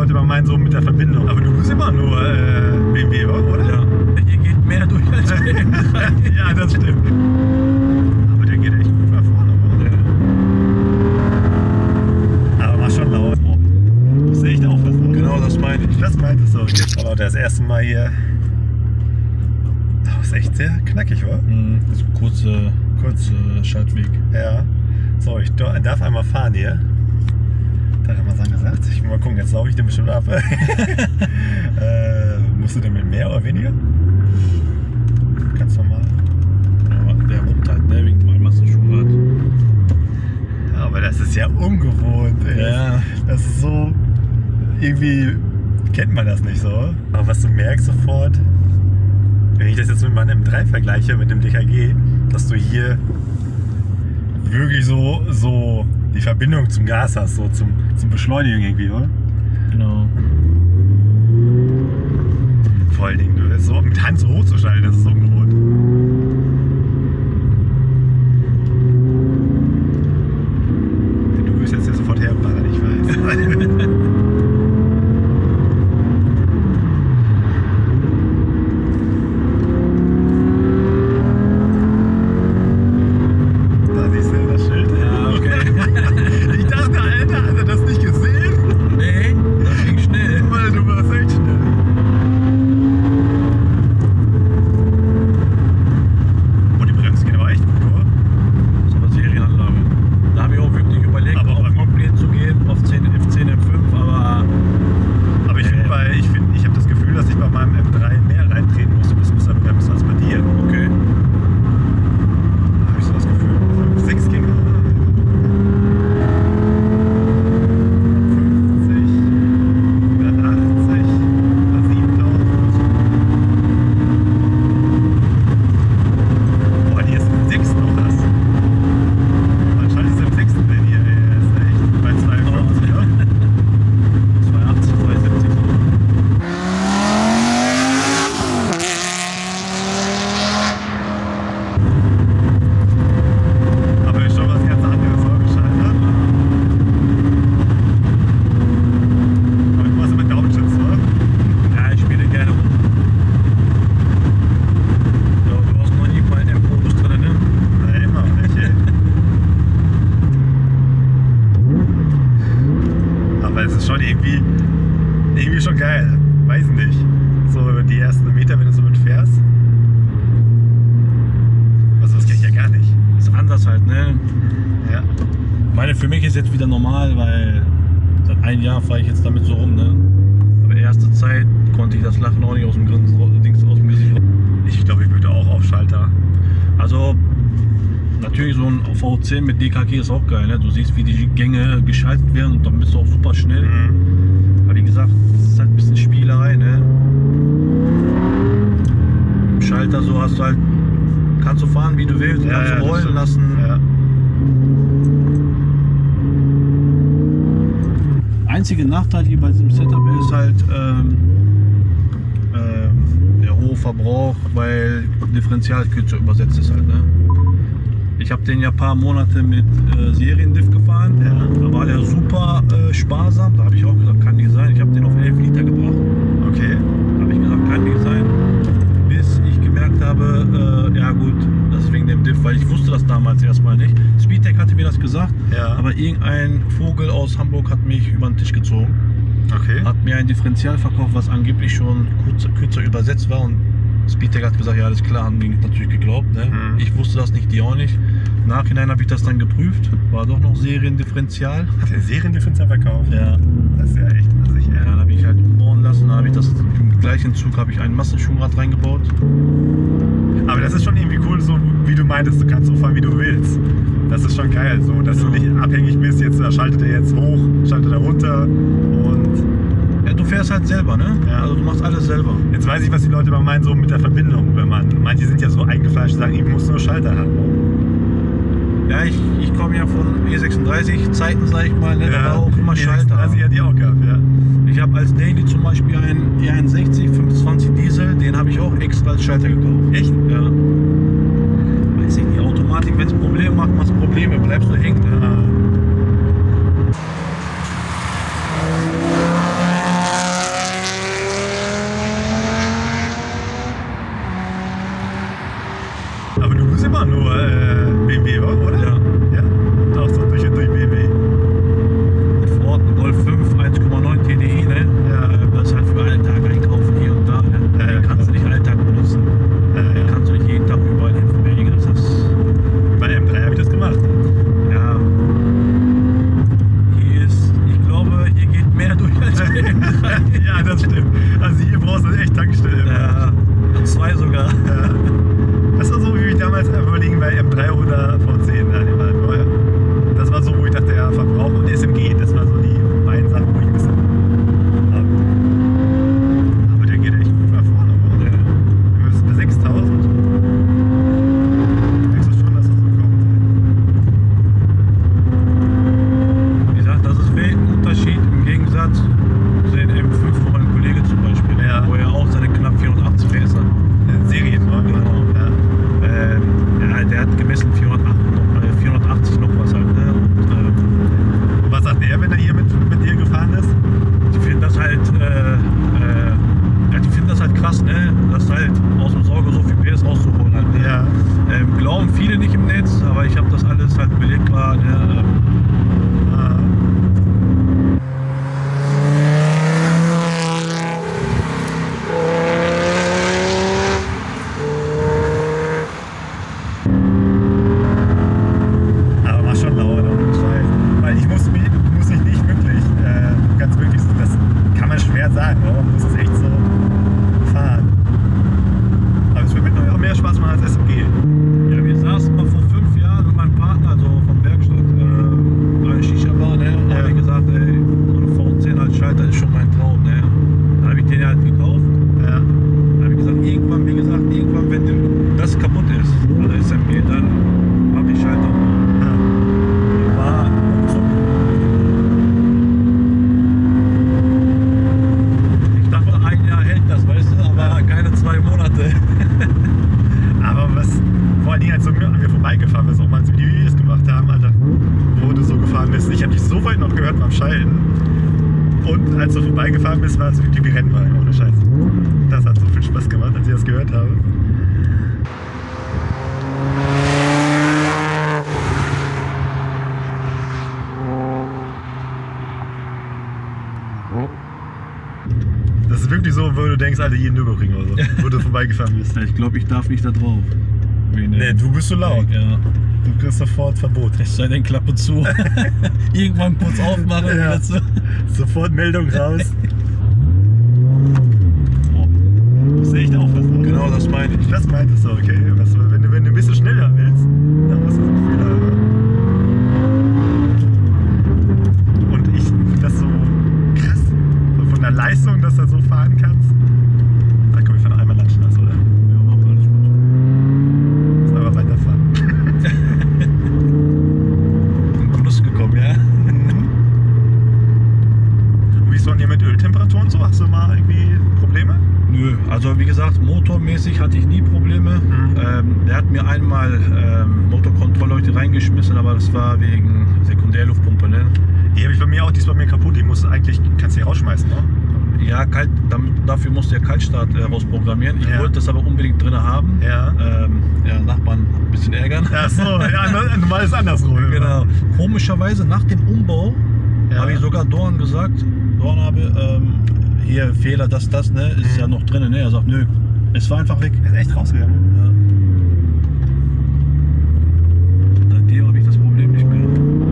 Leute immer meinen, so mit der Verbindung. Aber du bist immer nur BMW, oder? Ja. Hier geht mehr durch als BMW. Ja, das stimmt. Aber der geht echt gut nach vorne. Ja. Aber mach schon laut. Du musst echt aufpassen. Genau, das meine ich. Das meintest du. Aber das erste Mal hier. Das ist echt sehr knackig, wa? Das ist ein kurzer Schaltweg. Ja. So, ich darf einmal fahren hier. Da hat man dann gesagt. Ich will mal gucken, jetzt sauge ich den bestimmt ab. Musst du denn mit mehr oder weniger? Ganz normal. Ja, der rummt halt, ne, wegen dem Massenschwungrad. Ja, aber das ist ja ungewohnt, ey. Ja. Das ist so. Irgendwie kennt man das nicht so. Aber was du merkst sofort, wenn ich das jetzt mit meinem M3 vergleiche, mit dem DKG, dass du hier wirklich so die Verbindung zum Gas hast, so zum Beschleunigen irgendwie, oder? Genau. Vor allen Dingen, du so mit Hand so hochzuschalten, das ist ungewohnt. Du wirst jetzt hier sofort herballern, ich weiß. Irgendwie schon geil. Weiß nicht. So die ersten Meter, wenn du so mitfährst. Also das kenne ich ja gar nicht. Ist anders halt, ne? Ja. Meine, für mich ist jetzt wieder normal, weil seit einem Jahr fahre ich jetzt damit so rum, ne? Aber erste Zeit konnte ich das Lachen auch nicht aus dem Dings ausmäßig. Ich glaube, ich würde auch auf Schalter. Also natürlich so ein V10 mit DKG ist auch geil, ne? Du siehst, wie die Gänge geschaltet werden und dann bist du auch super schnell. Aber wie gesagt, das ist halt ein bisschen Spielerei, ne? Im Schalter so hast du halt, kannst du fahren, wie du willst, kannst du rollen lassen. Ja. Einzige Nachteil hier bei diesem Setup ist halt der hohe Verbrauch, weil Differential kürzer übersetzt ist halt, ne? Ich habe den ja ein paar Monate mit Seriendiff gefahren, da war der super sparsam, da habe ich auch gesagt, kann nicht sein, ich habe den auf 11 Liter gebracht. Okay. Da habe ich gesagt, kann nicht sein, bis ich gemerkt habe, ja gut, das ist wegen dem Diff, weil ich wusste das damals erstmal nicht. Speedtech hatte mir das gesagt, aber irgendein Vogel aus Hamburg hat mich über den Tisch gezogen. Okay. Hat mir ein Differential verkauft, was angeblich schon kürzer übersetzt war, und Speedtech hat gesagt, ja alles klar, haben die natürlich geglaubt, ne? Ich wusste das nicht, die auch nicht. Im Nachhinein habe ich das dann geprüft, war doch noch Seriendifferential. Hat der Seriendifferential verkauft? Ja. Das ist ja echt massig, ja. Dann habe ich halt umbauen lassen, dann habe ich das im gleichen Zug habe ich ein Massenschwungrad reingebaut. Aber das ist schon irgendwie cool, so wie du meintest, du kannst so fahren, wie du willst. Das ist schon geil, so dass du nicht abhängig bist, jetzt schaltet er jetzt hoch, schaltet er runter und... Ja, du fährst halt selber, ne? Ja. Also du machst alles selber. Jetzt weiß ich, was die Leute immer meinen, so mit der Verbindung. Wenn manche sind ja so eingefleischt, sagen, ich muss nur Schalter haben. Ja, ich komme ja von E36 Zeiten, sag ich mal, ne? Da war auch immer Schalter. E36 hat die auch gehabt, ja. Ich habe als Daily zum Beispiel einen E61 25 Diesel, den habe ich auch extra als Schalter gekauft. Echt? Ja. Weiß ich, die Automatik, wenn es Probleme macht, machst Probleme, bleibst du hängen. Ne? Tankstelle. Ja, und 2 sogar. Ja. Das war so, wie ich damals überlegen bei M3 oder V10. Ja, das war so, wo ich dachte, ja, Verbrauch und SMG, das war so die beiden Sachen, wo ich ein bisschen aber der geht echt gut nach vorne. Aber ja. Wir müssen bei 6000. Denkst du schon, dass das so kommt? Wie gesagt, das ist ein Unterschied im Gegensatz zu den M5 von meinem Kollege zum Beispiel, ja. wo er auch seine knapp 480 PS hat. Serien, ne? Genau. Ja. Ja, der hat gemessen 480 noch was halt. Ne? Und was sagt der, wenn er hier mit dir gefahren ist? Die finden das halt, die finden das halt krass, ne? Dass halt aus dem Sauger so viel PS rauszuholen halt. Ne? Ja. Glauben viele nicht im Netz, aber ich habe das alles halt belegbar. Ne? Sagen, aber man muss es echt so fahren. Aber es wird mir auch mehr Spaß machen als SMG. Ja, wir saßen mal vor 5 Jahren mit meinem Partner, also von Werkstatt, eine Shisha-Bar, ne? Und habe ich gesagt, ey, so eine V10 als Schalter ist schon mein Traum, ne? Dann habe ich den halt gekauft. Ja. Dann habe ich gesagt, irgendwann, wenn das kaputt ist, also SMG, dann habe ich Schalter. Ja. War so. Ein Jahr hält das, weißt du, aber keine 2 Monate. Aber was vor allen Dingen, als du an mir vorbeigefahren bist, auch mal so die Videos gemacht haben, Alter, wo du so gefahren bist. Ich habe dich so weit noch gehört beim Schalten. Und als du vorbeigefahren bist, war es wirklich wie Rennwagen, ohne Scheiß. Das hat so viel Spaß gemacht, als ich das gehört habe. Das ist wirklich so, wo du denkst, Alter, hier in Nürburgring oder so, wo du vorbeigefahren bist. Ich glaube, ich darf nicht da drauf. Nee, du bist so laut. Ja. Du kriegst sofort Verbot. Es sei denn, Klappe zu. Irgendwann kurz aufmachen und Ja. dazu. Sofort Meldung raus. Oh. Du musst echt aufpassen. Oder? Genau, das meine ich. Das meintest du, okay. Wenn du ein bisschen schneller willst, dann musst du so ein Gefühl haben. Und ich finde das so krass. So von der Leistung, dass du so fahren kannst. Da komm, ich fahren einmal Landstraße, oder? Ja, mach alles gut. Muss aber weiterfahren. Zum Schluss gekommen, ja? Und wie ist es von dir mit Öltemperaturen so? Hast du mal irgendwie Probleme? Nö, also wie gesagt, motormäßig hatte ich nie Probleme. Der hat mir einmal Motorkontrollleuchte reingeschmissen, aber das war wegen Sekundärluftpumpe, ne? Die habe ich bei mir auch, die ist bei mir kaputt. Die muss eigentlich, kannst du die rausschmeißen, ne? Ja, dafür musste der Kaltstart rausprogrammieren. Ich Ja. wollte das aber unbedingt drin haben. Ja. Ja, Nachbarn ein bisschen ärgern. Ach so, ja, normal ist andersrum. Genau. Komischerweise nach dem Umbau Ja. habe ich sogar Dorn gesagt, hier Fehler, das, ne, ist ja noch drin. Ne? Er sagt, nö, es war einfach weg. Er ist echt rausgegangen. Ja. Seitdem habe ich das Problem nicht mehr.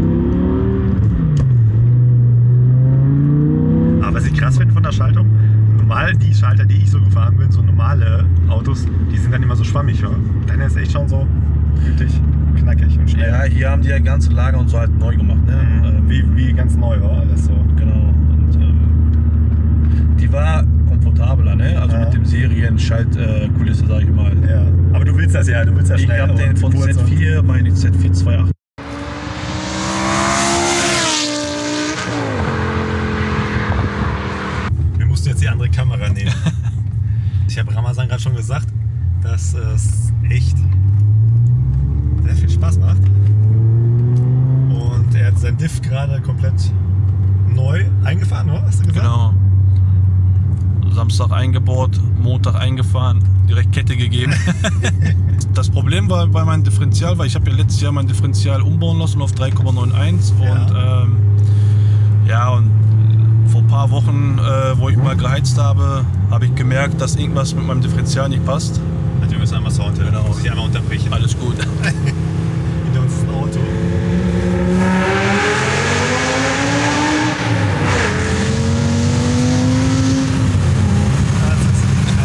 Aber was ich krass finde von der Schaltung, normal die Schalter, die ich so gefahren bin, so normale Autos, die sind dann immer so schwammig, ja? Deine ist echt schon so wirklich knackig und schnell. Ja, hier haben die ja ganze Lager und so halt neu gemacht. Ne? Wie ganz neu war alles so. Genau. Und die war komfortabler, ne? Also mit dem Serien-Schaltkulisse, sag ich mal. Ja. Aber du willst das ja, du willst ja Ich schnell. habe den von Geburt so. Z4, meine Z428. Wir mussten jetzt die andere Kamera nehmen. Ich habe Ramazan gerade schon gesagt, dass es echt sehr viel Spaß macht. Und er hat sein Diff gerade komplett neu eingefahren, oder? Hast du gesagt? Genau. Samstag eingebaut, Montag eingefahren, direkt Kette gegeben. Das Problem war bei meinem Differential, weil ich habe ja letztes Jahr mein Differential umbauen lassen auf 3,91 und vor ein paar Wochen, wo ich mal geheizt habe, habe ich gemerkt, dass irgendwas mit meinem Differential nicht passt. Also wir müssen einmal Sound hören, Genau. muss ich einmal unterbrechen. Alles gut. Hinter uns ist ein Auto. Das ist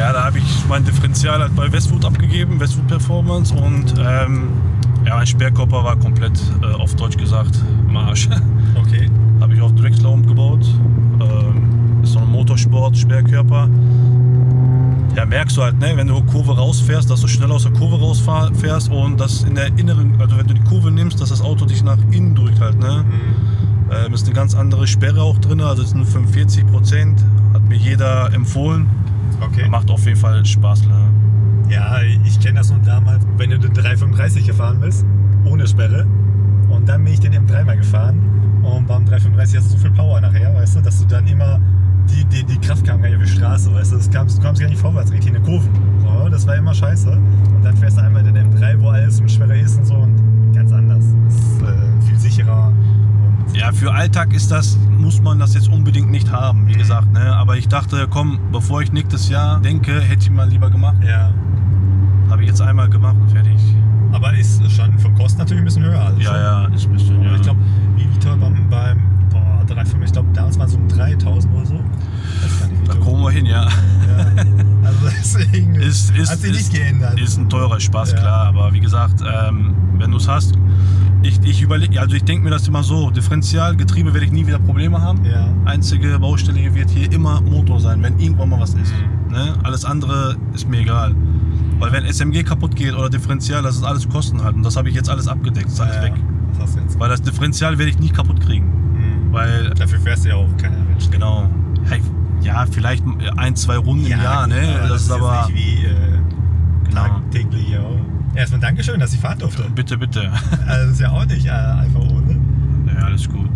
Ja, da habe ich mein Differential halt bei Westwood abgegeben, Westwood Performance, und ja, mein Sperrkörper war komplett, auf Deutsch gesagt, im Arsch. Okay. Habe ich auch Drexler umgebaut. Ist so ein Motorsport-Sperrkörper. Ja, merkst du halt, ne, wenn du Kurve rausfährst, dass du schnell aus der Kurve rausfährst und das in der inneren, also wenn du die Kurve nimmst, dass das Auto dich nach innen drückt halt, ne. Ist eine ganz andere Sperre auch drin, also es sind nur 45%, hat mir jeder empfohlen. Okay. Macht auf jeden Fall Spaß, ne. Ja, ich kenne das noch damals, wenn du den 335 gefahren bist, ohne Sperre, und dann bin ich den M3 mal gefahren und beim 335 hast du so viel Power nachher, weißt du, dass du dann immer die Kraft kam gar nicht auf die Straße, weißt du, du kamst gar nicht vorwärts, richtig in den Kurven. So, das war immer scheiße. Und dann fährst du einmal den M3, wo alles mit schwerer ist und so, und ganz anders. Das ist viel sicherer. Und ja, für Alltag muss man das jetzt unbedingt nicht haben, wie gesagt, ne? Aber ich dachte, komm, bevor ich nächstes Jahr denke, hätte ich mal lieber gemacht. ja. Habe ich jetzt einmal gemacht und fertig. Aber ist schon vom Kosten natürlich ein bisschen höher. Also schon. Ja, ist ein bisschen, ja. Ich glaube, wie teuer beim 3,5, ich glaube, damals waren es um 3.000 oder so. Weiß gar nicht, wie Da teuer. kommen wir hin, ja. Ja. Also deswegen hat sich nicht geändert. Ist ein teurer Spaß, Ja. klar. Aber wie gesagt, wenn du es hast, ich überlege, also ich denke mir das immer so, Differential, Getriebe werde ich nie wieder Probleme haben. Ja. Einzige Baustelle wird hier immer Motor sein, wenn irgendwann mal was ist. Ne? Alles andere ist mir egal. Weil wenn SMG kaputt geht oder Differential, das ist alles Kosten halt. Und das habe ich jetzt alles abgedeckt, ist alles weg. Was hast du jetzt? Weil das Differential werde ich nie kaputt kriegen. Weil, Dafür fährst du ja auch keine Mensch. genau, ja, vielleicht 1-2 Runden im Jahr, ne? Das ist aber, jetzt nicht wie genau. tagtäglich. Ja. Erstmal Dankeschön, dass ich fahren durfte. Bitte, bitte. Also das ist ja auch nicht einfach ohne. Ja, alles gut.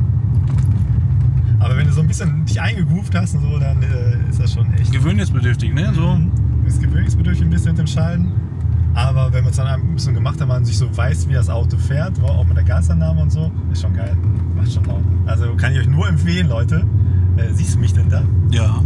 Aber wenn du so ein bisschen dich eingegroovt hast und so, dann ist das schon echt. Gewöhnungsbedürftig, ne? So. Ist gewöhnungsbedürftig ein bisschen mit dem Schalten. Aber wenn man es dann ein bisschen gemacht hat, man sich so weiß, wie das Auto fährt, auch mit der Gasannahme und so, ist schon geil. Macht schon Laune. Also kann ich euch nur empfehlen, Leute. Siehst du mich denn da? Ja.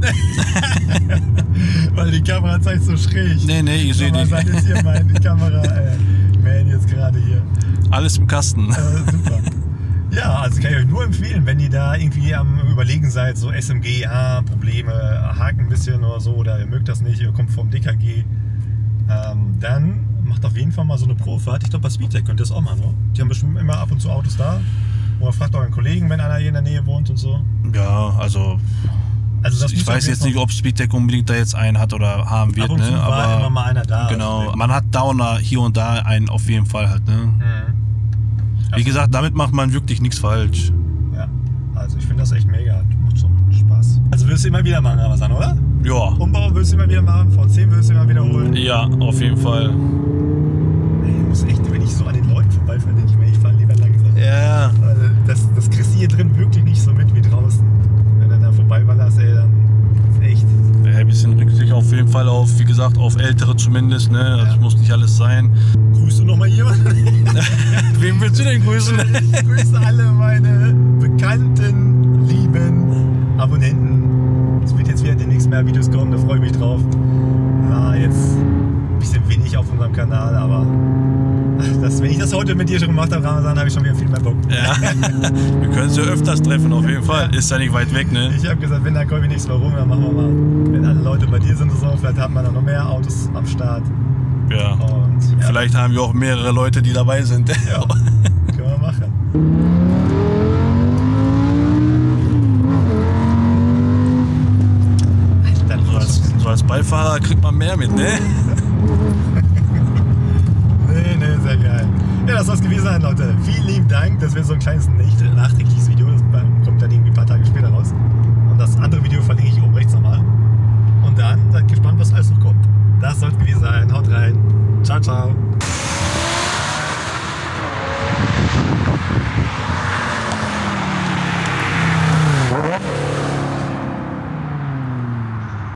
Weil die Kamera zeigt so schräg. Nee, ich sehe Was dich. sagt jetzt hier die Kamera? Man jetzt gerade hier. Alles im Kasten. Super. Ja, also kann ich euch nur empfehlen, wenn ihr da irgendwie am Überlegen seid, so SMG, Probleme, haken ein bisschen oder so, oder ihr mögt das nicht, ihr kommt vom DKG, dann macht auf jeden Fall mal so eine Probefahrt. Ich glaube, bei Speedtech könnt ihr das auch machen, ne? Die haben bestimmt immer ab und zu Autos da. Oder fragt euren Kollegen, wenn einer hier in der Nähe wohnt und so. Ja, also das ich weiß jetzt nicht, ob Speedtech unbedingt da jetzt einen hat oder haben wird, ab und zu ne? war Aber immer mal einer da. genau, Also, man hat Downer hier und da einen auf jeden Fall halt, ne? Wie gesagt, damit macht man wirklich nichts falsch. ja, also ich finde das echt mega. Macht schon Spaß. Also willst du immer wieder machen, aber sagen, oder? Ja. Umbau willst du immer wieder machen, V10 willst du immer wiederholen. Ja, auf jeden Fall. Ey, ich muss echt, wenn ich so an den Leuten vorbeifahre, denke ich mir, ich fahre lieber langsam. Ja. Weil das kriegst du hier drin wirklich nicht so mit wie draußen. Wenn du da vorbeiballerst, ey, dann ist echt. Ja, ein bisschen Rücksicht auf jeden Fall auf, wie gesagt, auf Ältere zumindest, ne? Also Ja. es muss nicht alles sein. Grüßt du nochmal jemanden? Wem willst du denn grüßen? Ich grüße alle meine bekannten, lieben Abonnenten. Es wird jetzt wieder demnächst mehr Videos kommen, da freue ich mich drauf. War jetzt ein bisschen wenig auf unserem Kanal, aber wenn ich das heute mit dir schon gemacht habe, Ramazan, habe ich schon wieder viel mehr Bock. Ja. Wir können uns ja öfters treffen, auf jeden Fall. Ist ja nicht weit weg, ne? Ich habe gesagt, wenn, dann komme ich nächstes Mal rum, dann machen wir mal. Wenn alle Leute bei dir sind und so, vielleicht haben wir dann noch mehr Autos am Start. Ja. Und ja, Vielleicht haben wir auch mehrere Leute, die dabei sind. ja, können wir machen. So als Beifahrer kriegt man mehr mit, ne? Nee, sehr geil. Ja, das soll es gewesen sein, Leute. Vielen lieben Dank. Das wird so ein kleines nachträgliches Video. Das kommt dann irgendwie ein paar Tage später raus. Und das andere Video verlinke ich oben rechts nochmal. Und dann seid gespannt, was alles noch kommt. Das soll es gewesen sein. Haut rein. Ciao, ciao.